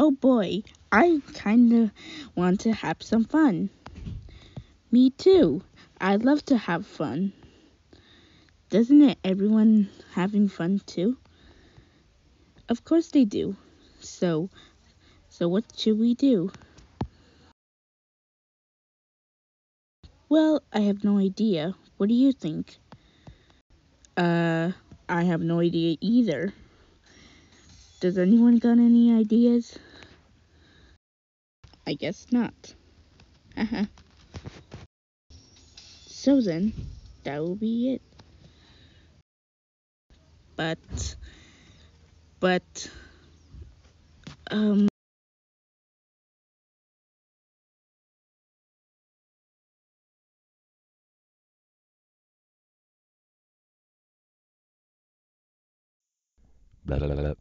Oh boy, I kinda want to have some fun. Me too. I love to have fun. Doesn't it everyone having fun too? Of course they do. So what should we do? Well, I have no idea. What do you think? Uh, I have no idea either. Does anyone got any ideas? I guess not. Haha. So then, that will be it. But, but, um, Blah, blah, blah, blah.